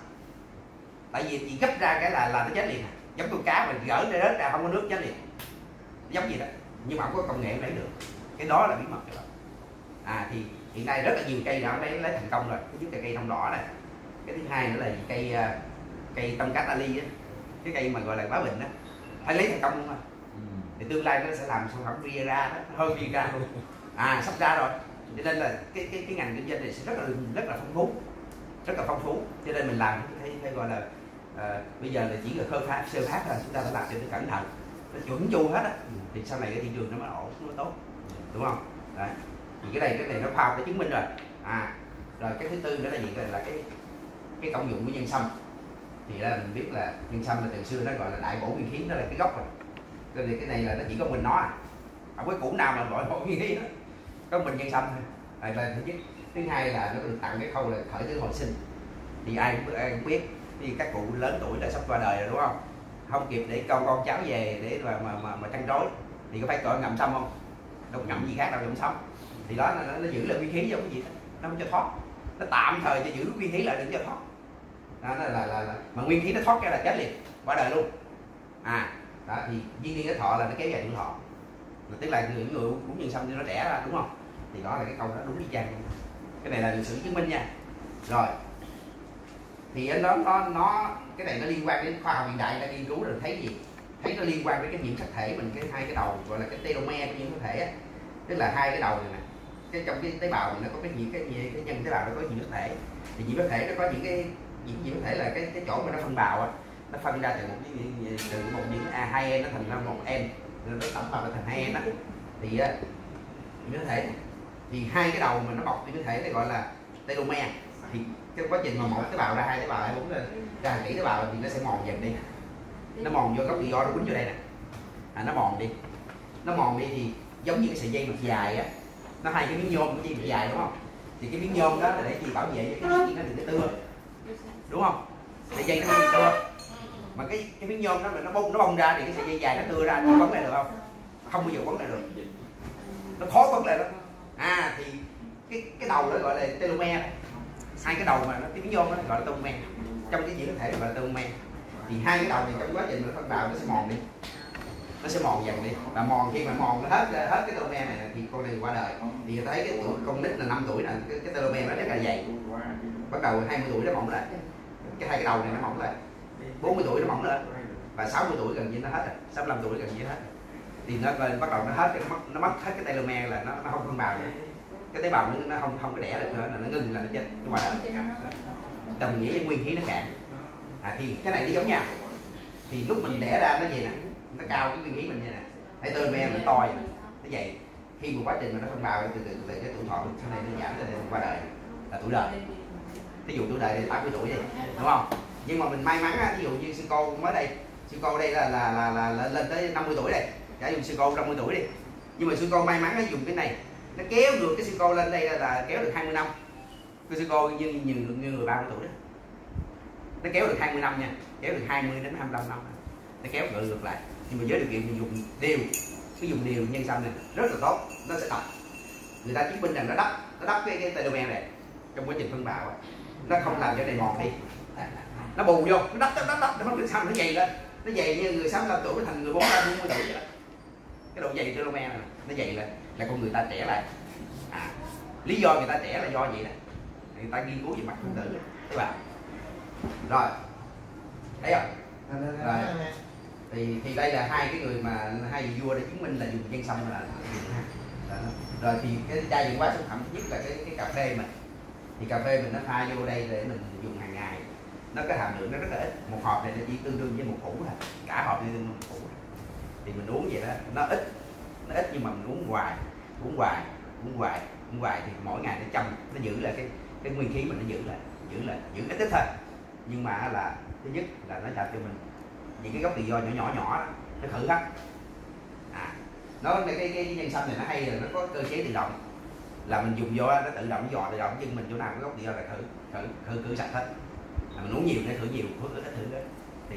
Tại vì chỉ gấp ra cái là là nó chết liền, giống con cá mà gỡ ra rớt ra không có nước chết liền, giống gì đó. Nhưng mà không có công nghệ lấy được, cái đó là bí mật đó. À thì hiện nay rất là nhiều cây đã lấy lấy thành công rồi. Thứ nhất là cây thông đỏ này, cái thứ hai nữa là cây cây tông cát ali á, cái cây mà gọi là bá bệnh đó, phải lấy thành công luôn mà. Thì tương lai nó sẽ làm sản phẩm Viera đó, hơn Viera luôn. À sắp ra rồi, cho nên là cái cái cái ngành kinh doanh này sẽ rất là rất là phong phú, rất là phong phú. Cho nên mình làm cái, cái gọi là à, bây giờ là chỉ là khơi phá sơ phát thôi, chúng ta phải làm cho nó cẩn thận, nó chuẩn chu hết á, thì sau này cái thị trường nó mới ổn, nó tốt, đúng không? Đấy. Thì cái này cái này nó khoa học đã chứng minh rồi. À rồi cái thứ tư nữa là gì, là cái cái công dụng của nhân sâm. Thì là mình biết là nhân sâm là từ xưa nó gọi là đại bổ nguyên khí, đó là cái gốc rồi. Nên thì cái này là nó chỉ có mình nó à, không có củ nào mà gọi bổ nguyên khí đó, có mình nhân sâm thôi. Đây là thứ nhất. Thứ hai là nó được tặng cái khâu là khởi tử hồi sinh. Thì ai cũng, ai cũng biết, thì các cụ lớn tuổi là sắp qua đời rồi đúng không? Không kịp để con con cháu về để mà mà mà, mà trăn trối, thì có phải cỡ ngậm sâm không? Đâu ngậm gì khác đâu, ngậm sâm. Thì đó là nó, nó giữ lại nguyên khí, giống cái gì đó, nó không cho thoát, nó tạm thời cho giữ nguyên khí lại đừng cho thoát. Đó là, là, là, là mà nguyên khí nó thoát ra là chết liền, qua đời luôn. À đó, thì viên niên cái thọ là nó kéo dài tuổi thọ, là tức là những người uống nhân sâm thì nó trẻ ra, đúng không? Thì đó là cái câu đó đúng đi chang. Cái này là lịch sử chứng minh nha. Rồi thì nó nó nó cái này nó liên quan đến khoa học hiện đại, ta nghiên cứu rồi thấy gì, thấy nó liên quan đến cái nhiễm sắc thể mình, cái hai cái đầu gọi là cái telomere của nhiễm sắc thể á, tức là hai cái đầu này nè, cái trong cái tế bào mình nó có cái gì cái gì cái nhân tế bào nó có nhiễm sắc thể, thì nhiễm sắc thể nó có những cái nhiễm nhiễm sắc thể là cái cái chỗ mà nó phân bào á, nó phân ra từ một cái từ một những a hai en nó thành ra một en, nó tổng hợp thành hai en đó. Thì nhiễm sắc thể thì hai cái đầu mà nó bọc nhiễm sắc thể nó gọi là telomere. Thì cái quá trình mà một tế bào ra hai tế bào, hai bốn ra hàng tỷ tế bào thì nó sẽ mòn dần đi, nó mòn vô gốc tự do nó quýnh vô đây nè, à, nó mòn đi, nó mòn đi thì giống như cái sợi dây mặt dài á, nó hai cái miếng nhôm cái dây mặt dài đúng không? Thì cái miếng nhôm đó là để gì bảo vệ cho cái nó đừng có tưa, đúng không? Sợi dây nó không bị tưa, mà cái cái miếng nhôm đó là nó bông nó bông ra thì cái sợi dây dài nó tưa ra, nó quấn lại được không? Không bao giờ quấn lại được, nó khó quấn lại đó. À thì cái cái đầu đó gọi là telomere, hai cái đầu mà nó cái miếng nhôm đó gọi là telomere, trong cái diễn thể gọi là telomere. Thì hai cái đầu này trong quá trình nó phân bào nó sẽ mòn đi, nó sẽ mòn dần đi, và mòn khi mà mòn nó hết hết cái telomere này thì con này qua đời. Thì người ta thấy cái tuổi con nít là năm tuổi là cái, cái telomere nó rất là dày, bắt đầu hai mươi tuổi nó mỏng lại, cái hai cái đầu này nó mỏng lại, bốn mươi tuổi nó mỏng lên, và sáu mươi tuổi gần như nó hết rồi, sáu mươi lăm tuổi gần như hết rồi. Thì nó bắt đầu nó hết cái nó mất, nó mất hết cái telomere là nó, nó không phân bào nữa, cái tế bào nó, nó không không có đẻ được nữa, là nó ngưng là nó chết, nó qua đời. Đồng nghĩa với nguyên khí nó cạn. À, thì cái này nó giống nhau. Thì lúc mình đẻ ra nó vậy nè, nó cao cái nguyên khí mình vậy nè, thấy telomere nó to vậy, nó dày. Khi một quá trình mà nó phân bào từ từ từ cái tuổi thọ sau này nó giảm cho nên qua đời là tuổi đời. Ví dụ tuổi đời thì tám mươi tuổi đi, đúng không? Nhưng mà mình may mắn á, ví dụ như sư cô mới đây, sư cô đây là là là, là, là lên tới năm mươi tuổi đây, giả dùng sư cô năm mươi tuổi đi. Nhưng mà sư cô may mắn nó dùng cái này, nó kéo được cái sư cô lên đây là, là kéo được hai mươi năm. Cái sư cô như như, như người ba mươi tuổi đó, nó kéo được hai mươi năm nha, kéo được hai mươi đến hai mươi lăm năm, nó kéo ngược ngược lại. Nhưng mà với điều kiện mình dùng đều, cái dùng đều nhân sâm này rất là tốt, nó sẽ đập. Người ta chứng minh rằng nó đắp, nó đắp cái cái telomere này trong quá trình phân bào, nó không làm cho này mòn đi, nó bù vô, nó đắp đắp đắp đắp, nó xăm nó dày lên, nó dày như người sáu mươi lăm tuổi nó thành người bốn mươi tuổi vậy đó. Cái độ dày telomere này nó dày lên là con người ta trẻ lại. À, lý do người ta trẻ là do vậy nè, người ta nghiên cứu về mặt phân tử các bạn. Rồi thấy không? Rồi. Thì thì đây là hai cái người mà hai vị vua để chứng minh là dùng nhân sâm là rồi. Thì cái chai dưỡng hóa sâu thẳm nhất là cái cái cà phê mình, thì cà phê mình nó pha vô đây để mình dùng hàng ngày, nó có hàm lượng nó rất là ít, một hộp này nó chỉ tương đương với một củ thôi, cả hộp này tương đương một củ. Thì mình uống vậy đó, nó ít, nó ít nhưng mà mình uống hoài, uống hoài, uống hoài, uống hoài thì mỗi ngày nó chăm, nó giữ lại cái cái nguyên khí mình, nó giữ lại, giữ lại, giữ ít ít thôi. Nhưng mà là thứ nhất là nó làm cho mình những cái gốc tự do nhỏ nhỏ nhỏ nó khử hết. À, nó cái cái, cái nhân sâm này nó hay là nó có cơ chế tự động, là mình dùng vô nó tự động dò tự động, nhưng mình chỗ nào có gốc tự do là khử khử khử, khử sạch hết. À, mình uống nhiều để khử nhiều, khử ít thử đấy thì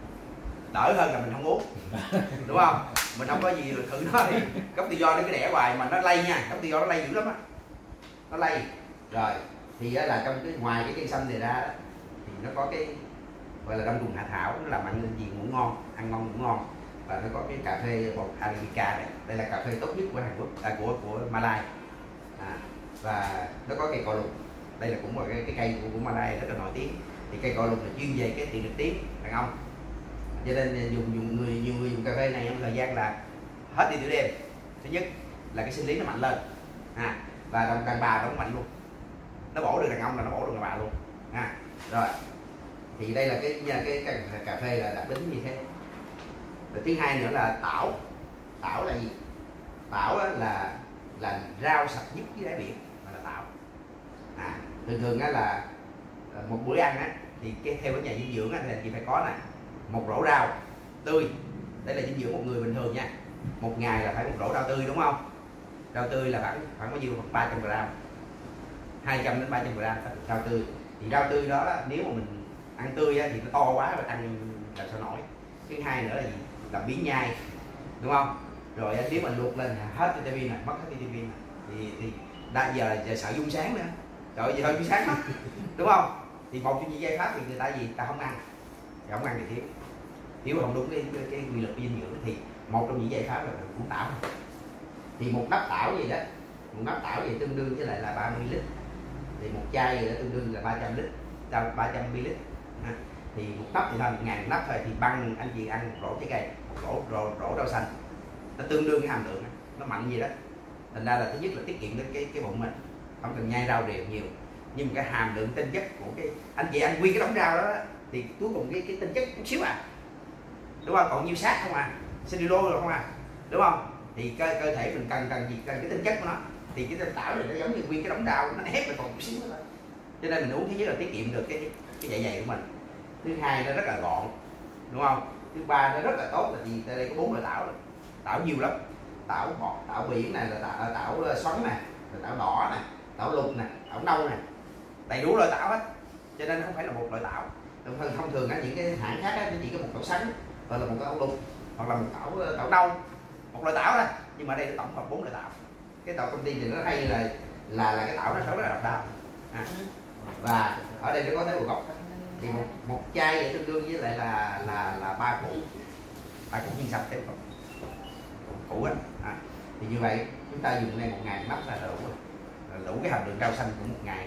đỡ hơn là mình không uống, đúng không? Mình không có gì rồi khử nó thì gốc tự do nó cứ đẻ hoài mà nó lây nha, gốc tự do nó lây dữ lắm á, nó lây. Rồi thì là trong cái ngoài cái cây sâm này ra thì nó có cái gọi là đông trùng hạ thảo, nó làm ăn gì ngủ ngon, ăn ngon ngủ ngon. Và nó có cái cà phê bột Arabica này, đây là cà phê tốt nhất của Hàn Quốc, à, của của Malai. À, và nó có cây cọ lùng, đây là cũng là cái, cái cây của, của Malai rất là nổi tiếng. Thì cây cọ lùng là chuyên về cái tiền lực tiếng đàn ông, cho nên dùng dùng người nhiều người dùng cà phê này trong thời gian là hết đi tiểu đêm. Thứ nhất là cái sinh lý nó mạnh lên, à, và đồng đàn bà nó cũng mạnh luôn, nó bổ được đàn ông là nó bổ được đàn bà luôn. À, rồi thì đây là cái cái, cái cà phê là đặc tính như thế. Rồi thứ hai nữa là tảo. Tảo là gì? Tảo là là rau sạch nhất dưới đáy biển mà là tảo. À, thường thường á là một bữa ăn á thì cái theo cái nhà dinh dưỡng á thì chị phải có nè, một rổ rau tươi, đây là dinh dưỡng một người bình thường nha, một ngày là phải một rổ rau tươi, đúng không? Rau tươi là khoảng khoảng bao nhiêu? ba trăm gram, hai trăm đến ba trăm gram rau tươi. Thì rau tươi đó nếu mà mình ăn tươi á, thì nó to quá và ăn làm sao nổi. Thứ hai nữa là gì? Làm biến nhai, đúng không? Rồi nếu mình luộc lên hết vitamin này, mất hết vitamin này. thì thì đã giờ giờ sợ dung sáng nữa, trời ơi, giờ hơi dung sáng đó, đúng không? Thì một trong những giải pháp thì người ta gì ta không ăn, thì không ăn thì thiếu, thiếu không đúng cái cái, cái quy luật dinh dưỡng. Thì một trong những giải pháp là uống tảo. Thì một nắp tảo gì đó, một nắp tảo gì tương đương với lại là ba mươi lít, thì một chai gì đó tương đương là ba trăm lít, ba trăm mi li lít. À, thì một nắp thì là một ngàn nắp thôi, thì bằng anh chị ăn một rổ trái cây, một rổ rổ, rổ rau xanh, nó tương đương cái hàm lượng, nó mạnh gì đó. Thành ra là thứ nhất là tiết kiệm đến cái cái bụng mình, không cần nhai rau đều nhiều, nhưng mà cái hàm lượng tinh chất của cái anh chị ăn nguyên cái đống rau đó thì cuối cùng cái cái tinh chất chút xíu à, đúng không? Còn nhiêu sát không à, cellulose rồi không à, đúng không? Thì cơ cơ thể mình cần cần gì, cần cái tinh chất của nó, thì cái tinh tảo này nó giống như nguyên cái đống rau, nó ép lại còn chút xíu thôi. Cho nên mình uống thứ nhất là tiết kiệm được cái cái dạ dày của mình, thứ hai nó rất là gọn, đúng không? Thứ ba nó rất là tốt là gì? Tại đây có bốn loại tảo, tảo nhiều lắm. Tảo bọt, tảo biển này, là tảo, tảo xoắn này, là tảo đỏ này, tảo lục này, tảo nâu này, đầy đủ loại tảo hết. Cho nên không phải là một loại tảo. Thông thường á, những cái hãng khác á, chỉ có một tảo xanh, hoặc là một tảo lục, hoặc là một tảo tảo nâu, một loại tảo thôi. Nhưng mà đây nó tổng hợp bốn loại tảo. Cái tảo công ty thì nó hay là là là cái tảo nó rất là độc đáo. À. Và ở đây nó có tới một gốc. Thì một, một chai vậy tương đương với lại là là là ba củ, ba củ nhân sâm thêm củ á. À. Thì như vậy chúng ta dùng này một ngày nắp là đủ, là đủ cái hàm lượng rau xanh của một ngày.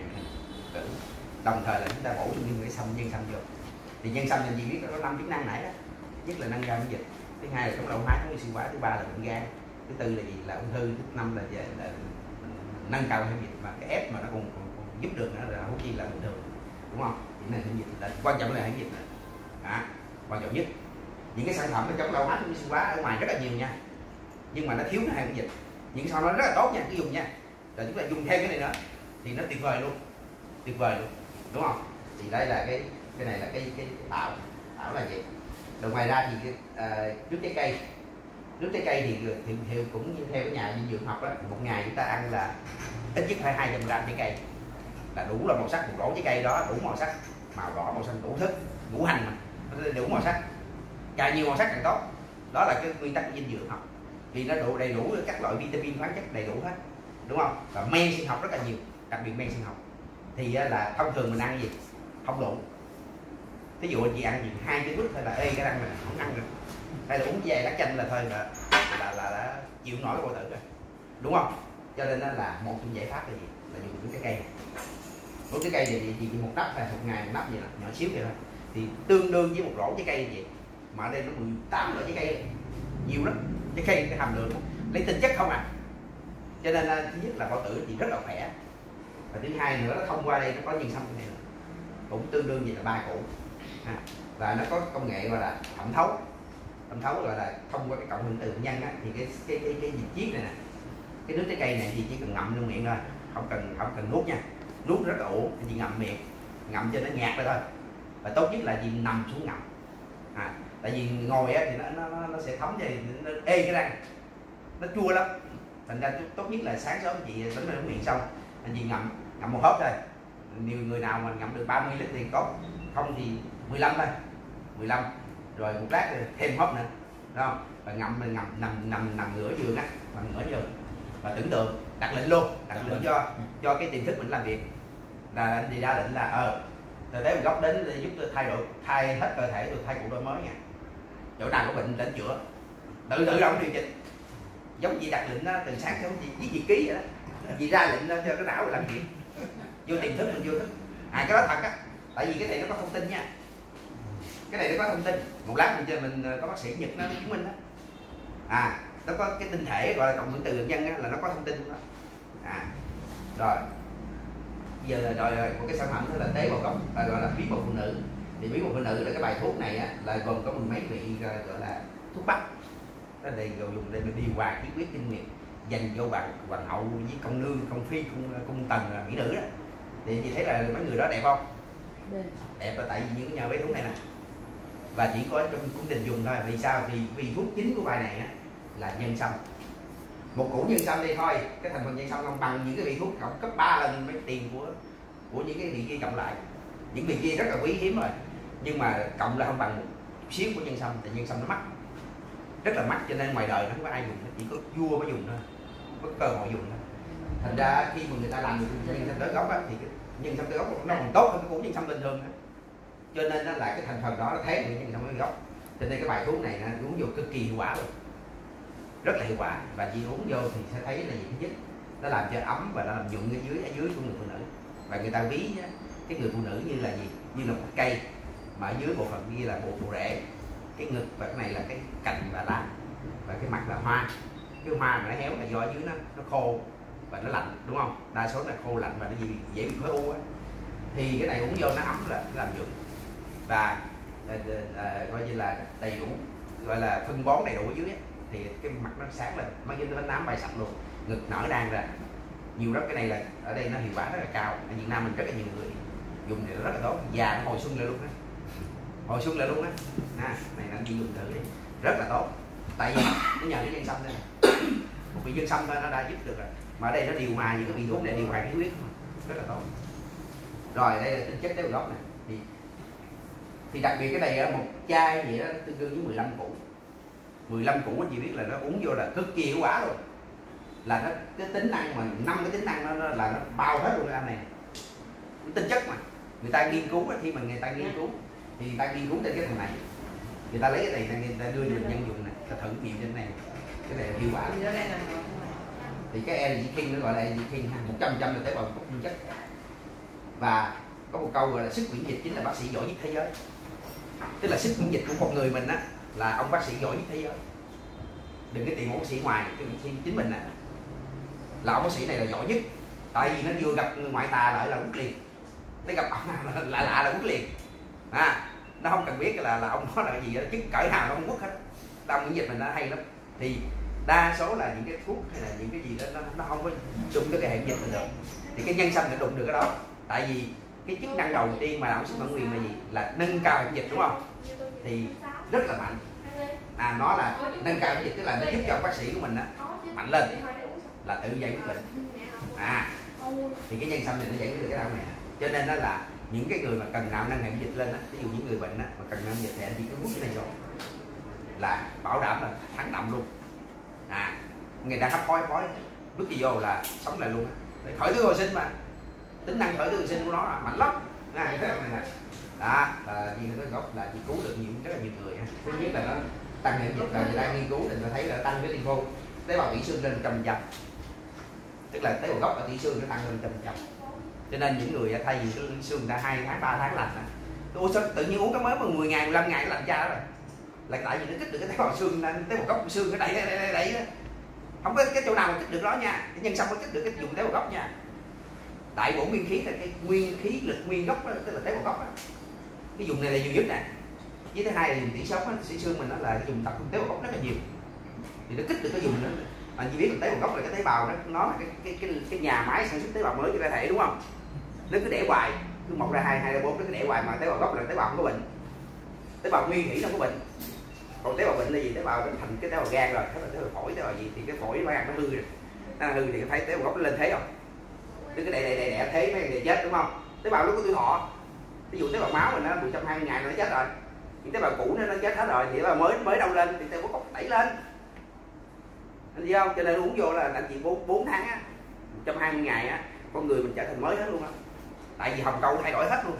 Đồng thời là chúng ta bổ sung những cái sâm nhân sâm vô. Thì nhân sâm thì gì biết có năm chức năng nãy đó. Nhất là nâng cao miễn dịch, thứ hai là chống lão hóa, chống oxy hóa, thứ ba là bệnh gan, thứ tư là gì là ung thư, thứ năm là, về, là nâng cao miễn dịch. Và cái ép mà nó còn, còn, còn giúp được nữa là hút chi là bình thường, đúng không? Thì này miễn dịch là quan trọng, là miễn dịch này. Đó, quan trọng nhất. Những cái sản phẩm nó chống lão hóa, chống oxy hóa ở ngoài rất là nhiều nha, nhưng mà nó thiếu cái miễn dịch. Những sản phẩm nó rất là tốt nha, cứ dùng nha. Rồi chúng ta dùng thêm cái này nữa thì nó tuyệt vời luôn, tuyệt vời luôn, đúng không? Thì đây là cái cái này là cái cái, cái tảo, tảo là gì? Rồi ngoài ra thì uh, nước trái cây, nước trái cây thì thì, thì cũng như theo cái nhà dinh dưỡng học đó, một ngày chúng ta ăn là ít nhất phải hai trăm gram trái cây là đủ, là màu sắc một rổ trái cây đó đủ màu sắc, màu đỏ, màu xanh, đủ thức, ngũ hành mà đủ màu sắc, càng nhiều màu sắc càng tốt. Đó là cái nguyên tắc của dinh dưỡng học, vì nó đủ đầy đủ các loại vitamin, khoáng chất đầy đủ hết, đúng không? Và men sinh học rất là nhiều, đặc biệt men sinh học thì là thông thường mình ăn gì không đủ. Ví dụ chị ăn gì hai cái bước thôi là ê cái răng mình không ăn được, hay là uống vài lá chanh là thôi là là là, là chịu nổi cái bao tử rồi, đúng không? Cho nên là một trong giải pháp là gì? Là dùng nước trái cây. Nước trái cây thì chỉ một nắp hay một ngày một nắp gì đó, nhỏ xíu vậy thôi, thì tương đương với một rổ trái cây vậy. Mà ở đây nó mười tám loại trái cây, nhiều lắm. Trái cây cái hàm lượng lấy tinh chất không à. Cho nên là thứ nhất là bao tử thì rất là khỏe, và thứ hai nữa nó thông qua đây nó có nhân sâm này nữa, cũng tương đương gì là ba củ. À, và nó có công nghệ gọi là thẩm thấu, thẩm thấu gọi là thông qua cái cộng hưởng từ nhân á, thì cái cái cái cái dịch chiết này nè, cái nước trái cây này thì chỉ cần ngậm trong miệng thôi, không cần không cần nuốt nha, nuốt rất là ổn, chỉ ngậm miệng, ngậm cho nó nhạt ra thôi. Và tốt nhất là gì nằm xuống ngậm. À, tại vì ngồi á thì nó nó nó sẽ thấm thì nó ê cái răng, nó chua lắm. Thành ra tốt nhất là sáng sớm chị đánh lên miệng xong anh chị ngậm ngậm một hớp thôi. Nhiều người nào mà ngậm được ba mươi lít thì tốt, không thì mười lăm thôi, mười lăm rồi một lát rồi thêm hớp nữa, đúng không? Và ngậm mình ngậm nằm nằm nằm ngửa giường á, nằm ngửa giường và tưởng tượng đặt lệnh luôn, đặt lệnh cho cho cái tiềm thức mình làm việc là anh đi ra lệnh là ờ từ đấy mình góc đến để giúp tôi thay đổi, thay hết cơ thể, tôi thay cuộc đổi mới nha. Chỗ nào có bệnh đến chữa, tự tự động điều chỉnh. Giống chị đặt lệnh đó, từ sáng sớm chị viết nhật ký vậy đó, chị ra lệnh cho cái não làm chuyện vô tiềm thức mình vô thức. À cái đó thật á, tại vì cái này nó có thông tin nha, cái này nó có thông tin. Một lát mình cho mình có bác sĩ Nhật nó chứng minh đó. À nó có cái tinh thể gọi là cộng hưởng từ lượng nhân á, là nó có thông tin đó. À rồi giờ rồi, rồi một cái sản phẩm đó là tế bào gốc, gọi là bí mật phụ nữ. Thì bí mật phụ nữ là cái bài thuốc này á, là gồm có mười mấy vị gọi là thuốc bắc. Nó đây dùng để mình điều hòa khí huyết kinh nguyệt, dành cho bạn hoàng hậu với công nương, công phi, công công tần, mỹ nữ đó. Thì chị thấy là mấy người đó đẹp không? Đẹp. Đẹp là tại vì những nhà bấy thuốc này nè, và chỉ có trong cung đình dùng thôi. Vì sao? Vì vì thuốc chính của bài này á là nhân sâm. Một củ nhân sâm đây thôi, cái thành phần nhân sâm không bằng những cái vị thuốc cộng cấp ba lần mấy tiền của của những cái vị kia cộng lại. Những vị kia rất là quý hiếm rồi, nhưng mà cộng là không bằng một xíu của nhân sâm. Tại nhân sâm nó mắc, rất là mắc, cho nên ngoài đời nó không có ai dùng, chỉ có vua mới dùng thôi, có cơ hội dùng thôi. Thành ra khi mà người ta làm được nhân sâm tới gốc á, thì nhân sâm tới gốc nó còn tốt hơn cái củ nhân sâm bình thường đó. Cho nên nó là cái thành phần đó nó thấy được nhân sâm tới gốc. Cho nên cái bài thuốc này nó uống vô cực kỳ hiệu quả luôn, rất là hiệu quả. Và chị uống vô thì sẽ thấy là gì? Thứ nhất, nó làm cho ấm và nó làm nhuận ở dưới ở dưới của người phụ nữ. Và người ta ví cái người phụ nữ như là gì? Như là một cây mà ở dưới bộ phận như là bộ bộ rễ, cái ngực và cái này là cái cành và lá, và cái mặt là hoa. Cái hoa mà nó héo là do ở dưới nó nó khô và nó lạnh, đúng không? Đa số là khô lạnh và nó gì dễ bị khối u á. Thì cái này uống vô nó ấm là nó làm nhuận và à, à, coi như là đầy đủ, gọi là phân bón đầy đủ ở dưới ấy. Thì cái mặt nó sáng lên, mấy cái nó nám bay sạch luôn, ngực nở đang ra nhiều lắm. Cái này là ở đây nó hiệu quả rất là cao. Ở Việt Nam mình rất là nhiều người dùng thì rất là tốt, già nó hồi xuân lên luôn đó. hồi xuân lại luôn á. À, này là anh chị dùng thử đi, rất là tốt. Tại vì nó nhờ cái nhân sâm đây, một vị nhân sâm thôi nó đã giúp được rồi. Mà ở đây nó điều hòa những cái vị thuốc này, điều hòa cái huyết rất là tốt. Rồi đây là tinh chất tế bào gốc này. Thì, thì đặc biệt cái này là một chai gì đó tương đương với mười lăm củ. mười lăm củ anh chị biết là nó uống vô là cực kỳ hiệu quả luôn. Là nó cái tính năng mà năm cái tính năng nó, nó là nó bao hết luôn cái anh này. Cái tinh chất mà người ta nghiên cứu, khi mà người ta nghiên cứu thì người ta nghiên cứu trên cái thằng này, người ta lấy cái này người ta đưa được nhân dụng này, ta thử nghiệm trên này, cái này là hiệu quả. Thì cái Energy King nó gọi là Energy King một trăm phần trăm là tế bào gốc nguyên chất. Và có một câu gọi là sức miễn dịch chính là bác sĩ giỏi nhất thế giới. Tức là sức miễn dịch của con người mình á là ông bác sĩ giỏi nhất thế giới. Đừng cái tìm một bác sĩ ngoài, chính mình á là ông bác sĩ này là giỏi nhất. Tại vì nó vừa gặp người ngoại tà lại là quất liền, nó gặp ông nào là lạ lạ là quất liền. À, nó không cần biết là là ông đó là cái gì đó, chứ cỡ nào nó không quất hết. Tâm miễn dịch mình nó hay lắm. Thì đa số là những cái thuốc hay là những cái gì đó nó, nó không có đụng tới cái hệ miễn dịch mình được. Thì cái nhân sâm nó đụng được cái đó. Tại vì cái chức năng đầu tiên mà lão sức khỏe nguyên là gì? Là nâng cao hệ miễn dịch, đúng không? Thì rất là mạnh. À, nó là nâng cao hệ miễn dịch, tức là nó giúp cho bác sĩ của mình á mạnh lên, là tự giải quyết bệnh. À, thì cái nhân sâm này nó giải quyết được cái đau này. Cho nên đó là những cái người mà cần nào nâng hệ miễn dịch lên á, ví dụ những người bệnh á mà cần nâng hệ miễn dịch thì anh chỉ có hút cái này rồi là bảo đảm là thắng đậm luôn. À, người ta hấp khói khói bước đi vô là sống lại luôn. Để khởi tử hồi sinh mà, tính năng khởi tử hồi sinh của nó là mạnh lắm. À, cái này nè, đó là gì nó gốc là chỉ cứu được nhiều rất là nhiều người. Thứ nhất là nó tăng hệ miễn dịch, là người ta nghiên cứu thì người ta thấy là tăng cái lympho, tế bào tủy xương lên một trăm phần trăm, tức là tế bào gốc ở tủy xương nó tăng lên một trăm phần trăm. Cho nên những người thay vì cái xương người ta hai tháng ba tháng lành á, ủa sao tự nhiên uống cái mới mà mười ngày mười lăm ngày nó lành cha rồi, là tại vì nó kích được cái tế bào xương, tế bào gốc của xương ở đây đây đây, đây, đây. Không có cái chỗ nào mà kích được đó nha. Cái nhân sâm có kích được cái vùng tế bào gốc nha. Đại bổ nguyên khí là cái nguyên khí lực nguyên gốc đó, tức là tế bào gốc đó. Cái vùng này là vùng nhất nè. Với thứ hai là vùng tủy sống á, tủy xương mình nó là cái vùng tập tế bào gốc rất là nhiều. Thì nó kích được cái vùng đó. Bạn chỉ biết là tế bào gốc là cái tế bào đó, nó là cái cái cái, cái nhà máy sản xuất tế bào mới cho cơ thể, đúng không? Nó cứ để hoài, cứ một ra hai, hai ra bốn, nó cứ để hoài, mà tế bào gốc là tế bào không có bệnh. Tế bào nguyên thủy nó không có bệnh. Còn tế bào bệnh là gì? Tế bào nó thành cái tế bào gan rồi, tế bào phổi, tế bào gì thì cái phổi nó gan nó hư rồi. Nó hư thì thấy tế bào gốc nó lên thế không? Cứ cái đè đè đè đè thế mấy người chết, đúng không? Tế bào nó có tuổi thọ. Ví dụ tế bào máu mình nó một trăm hai mươi ngày nó chết rồi. Những tế bào cũ nó nó chết hết rồi thì tế bào mới mới đâu lên thì tế bào gốc đẩy lên. Anh thấy không? Cho nên uống vô là anh chị bốn tháng á, một trăm hai mươi ngày á, con người mình trở thành mới hết luôn á. Tại vì hồng cầu thay đổi hết luôn.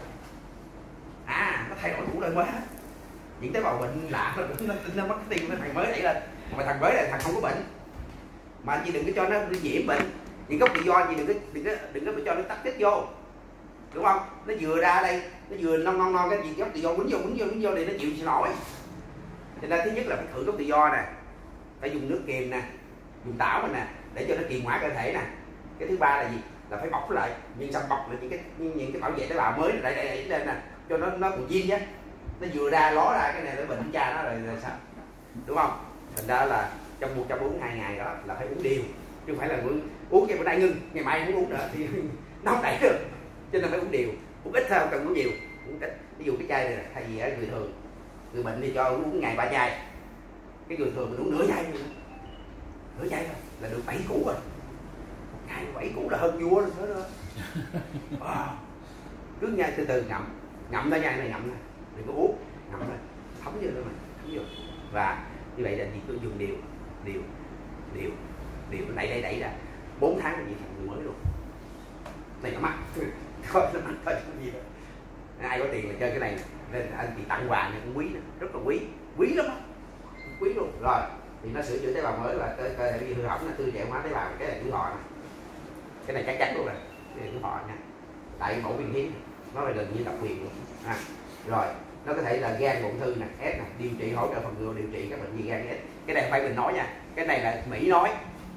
À, nó thay đổi đủ lên mới hết. Những tế bào bệnh lạ nó nó, nó mất cái tim, nó thằng mới đẩy lên. Mà thằng mới là thằng không có bệnh. Mà anh chị đừng có cho nó nhiễm bệnh. Những gốc tự do anh chị đừng có đừng có đừng có cho nó tắt chết vô. Đúng không? Nó vừa ra đây, nó vừa non non non cái gì gốc tự do quýnh vô quýnh vô quýnh vô thì nó chịu sao nổi. Cho nên thứ nhất là phải thử gốc tự do nè. Phải dùng nước kiềm nè, dùng tảo mình nè để cho nó kiềm hóa cơ thể nè. Cái thứ ba là gì? Là phải bọc lại, nhưng xong bọc lại những cái những cái bảo vệ tế bào mới đẩy đẩy đẩy lên nè, cho nó nó còn viên chứ. Nó vừa ra ló ra cái này nó bệnh cha nó rồi, rồi sao? Đúng không? Thành ra là trong một trăm bốn mươi hai ngày đó là phải uống đều, chứ không phải là uống uống cái bữa nay ngưng, ngày mai không uống nữa thì nó không đẩy được. Cho nên phải uống đều, uống ít thôi, không cần uống nhiều, uống ít. Ví dụ cái chai này thay vì người thường, người bệnh thì cho uống ngày ba chai, cái người thường mình uống nửa chai nữa, nửa chai thôi là được bảy củ rồi. Ngày bảy củ là hơn vua rồi nữa. Wow. Cứ nhai từ từ ngậm, ngậm ra nhai này ngậm này, đừng có uống, ngậm này, thấm vô nữa mà, thấm vô. Và như vậy là chỉ cứ dùng đều, đều, đều, đều đẩy đẩy đẩy ra, bốn tháng là gì thành người mới luôn. Này nó mắc, thôi nó mắc thôi không gì đâu. Ai có tiền là chơi cái này nên anh chị tặng quà này cũng quý nữa, rất là quý, quý lắm đó. Quý luôn. Rồi thì nó sửa chữa tế bào mới và cơ thể bị hư hỏng, là tư trẻ hóa tế bào, cái này tuổi thọ này. Cái này chắc chắn luôn rồi, cái này tuổi thọ nha. Tại mẫu viên hiến nó là gần như độc quyền luôn. À, rồi nó có thể là gan ung thư nè, S nè, điều trị hỗ trợ phòng ngừa điều trị các bệnh gì gan S. Cái này không phải mình nói nha, cái này là Mỹ nói,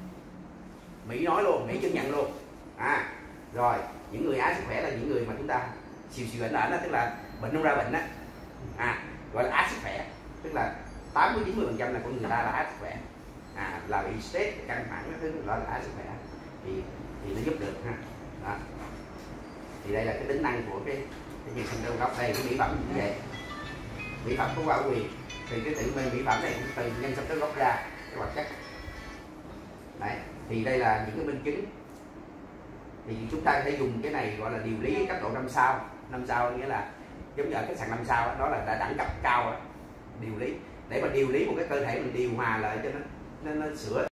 Mỹ nói luôn, Mỹ chứng nhận luôn. À, rồi những người á sức khỏe là những người mà chúng ta xìu xìu ảnh ảnh, tức là bệnh không ra bệnh á, à gọi là á sức khỏe, tức là tám mươi chín mươi phần trăm là con người ta là á sức khỏe, à là bị stress căng thẳng cái thứ đó là á sức khỏe, thì thì nó giúp được ha. Đó. Thì đây là cái tính năng của cái cái nhân sâm gốc, đây cái mỹ phẩm như vậy. mỹ phẩm có quả quyền, thì cái tự mỹ phẩm này cũng từ nhân sâm tới gốc ra cái hoạt chất. Đấy, thì đây là những cái minh chứng. Thì chúng ta sẽ dùng cái này gọi là điều lý cấp độ năm sao. Năm sao nghĩa là giống như ở khách sạn năm sao đó là đã đẳng cấp cao đó. Điều lý để mà điều lý một cái cơ thể mình điều hòa lại cho nó nó, nó sửa